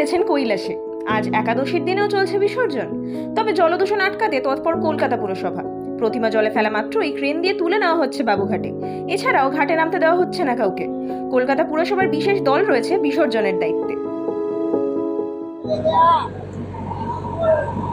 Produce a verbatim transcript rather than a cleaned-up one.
হয়েছেন কৈলাসে। আজ একাদশীর দিনেও চলছে বিসর্জন। তবে জলদূষণ আটকাতে তৎপর কলকাতা পুরসভা। প্রতিমা জলে ফেলা মাত্রই ক্রেন দিয়ে তুলে নেওয়া হচ্ছে বাবুঘাটে। এছাড়াও ঘাটে নামতে দেওয়া হচ্ছে না কাউকে। কলকাতা পুরসভার বিশেষ দল রয়েছে বিসর্জনের দায়িত্বে।